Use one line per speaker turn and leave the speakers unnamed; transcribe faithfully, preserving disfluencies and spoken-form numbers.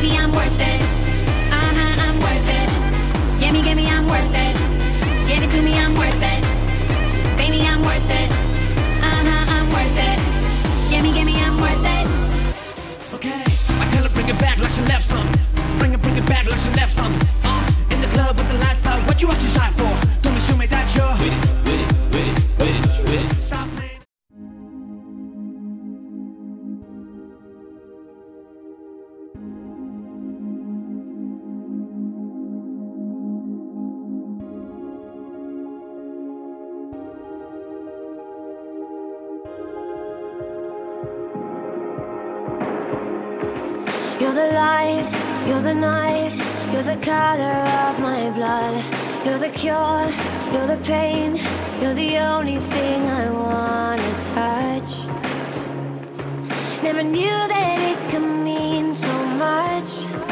Baby, I'm worth it. Uh-huh, I'm worth it. Gimme, gimme, I'm worth it. Give it to me, I'm worth it. Baby, I'm worth it. Uh-huh, I'm worth it. Gimme, gimme, I'm worth it.
Okay, I tell her bring it back like she left some. Bring it, bring it back like she left some. Uh, in the club with the lights out, what you watching shy for? Don't assume me that you're with it, with it, with it, with it, with it. Stop playing.
You're the light, you're the night, you're the color of my blood. You're the cure, you're the pain, you're the only thing I wanna touch. Never knew that it could mean so much.